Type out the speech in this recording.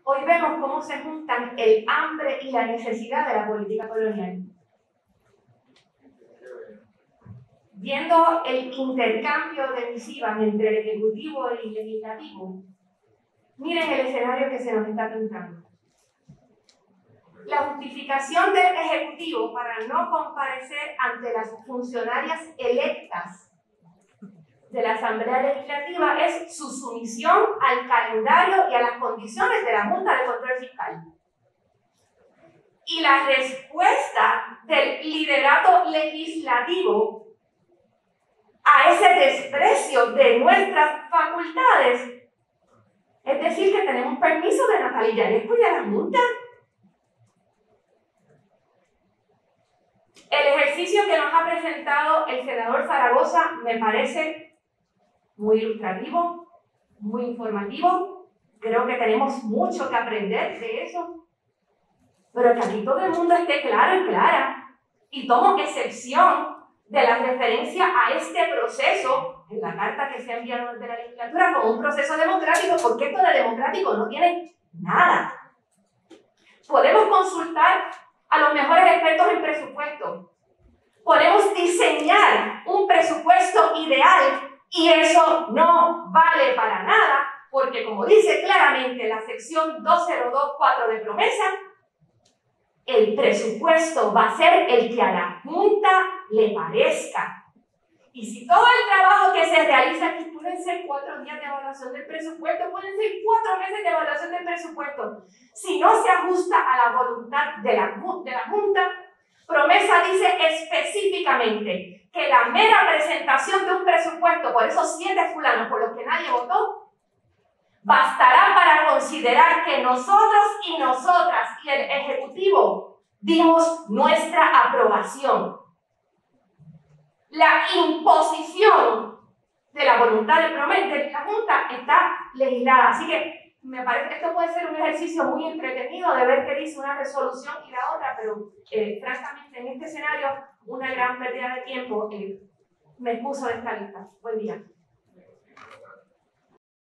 hoy vemos cómo se juntan el hambre y la necesidad de la política colonial. Viendo el intercambio de misivas entre el Ejecutivo y el Legislativo, miren el escenario que se nos está pintando. La justificación del Ejecutivo para no comparecer ante las funcionarias electas de la Asamblea Legislativa es su sumisión al calendario y a las condiciones de la Junta de Control Fiscal. Y la respuesta del liderato legislativo a ese desprecio de nuestras facultades es decir que tenemos permiso de Natalia Yaresco y de la Junta. El ejercicio que nos ha presentado el senador Zaragoza me parece muy ilustrativo, muy informativo. Creo que tenemos mucho que aprender de eso. Pero que aquí todo el mundo esté claro y clara. Y tomo excepción de la referencia a este proceso en la carta que se ha enviado desde la legislatura como un proceso democrático, porque esto de democrático no tiene nada. Podemos consultar a los mejores expertos en presupuesto. Podemos diseñar un presupuesto ideal y eso no vale para nada, porque como dice claramente la sección 2024 de promesa, el presupuesto va a ser el que a la Junta le parezca. Y si todo el trabajo que se realiza aquí pueden ser 4 días de evaluación del presupuesto, pueden ser 4 meses de evaluación del presupuesto, si no se ajusta a la voluntad de la Junta, promesa dice específicamente que la mera presentación de un presupuesto por esos 7 fulanos por los que nadie votó, bastará para considerar que nosotros y nosotras y el Ejecutivo dimos nuestra aprobación. La imposición de la voluntad de la Junta está legislada. Así que me parece que esto puede ser un ejercicio muy entretenido de ver qué dice una resolución y la otra, pero francamente en este escenario una gran pérdida de tiempo. Me excuso de esta lista. Buen día.